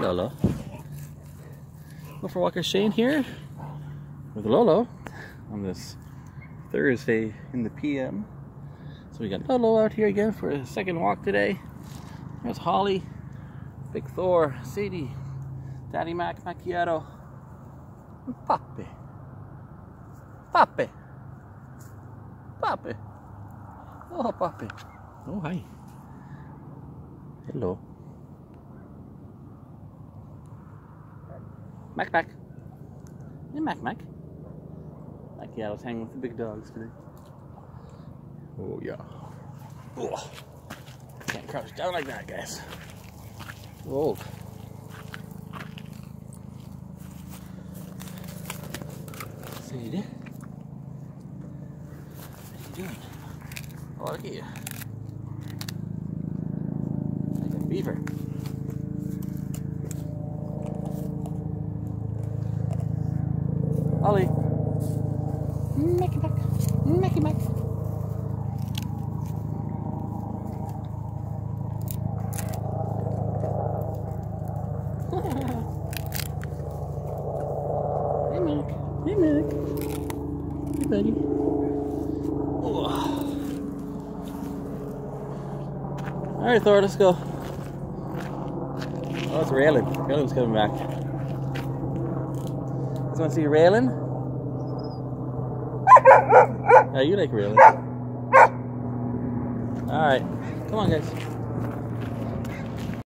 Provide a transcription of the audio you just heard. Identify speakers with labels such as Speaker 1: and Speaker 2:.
Speaker 1: Luoluo. Woofer Walker Shane here with Luoluo on this Thursday in the PM. So we got Luoluo out here again for a second walk today. There's Holly, Big Thor, Sadie, Daddy Mac, Macchiato, and Papi. Papi. Papi. Oh, Papi. Oh, hi. Hello. Mac. Hey, Mac. Macchiato's hanging with the big dogs today. Oh, yeah. Oh. Can't crouch down like that, guys. Whoa. Sadie. What are you doing? Oh, look at you. Like a beaver. Ollie. Mackie Mac. Hey, Mac. Hey, buddy. Alright, Thor, let's go. Oh, it's Raylan. Raylan's coming back. You want to see Raylan? Oh, you like Raylan. Alright, come on, guys.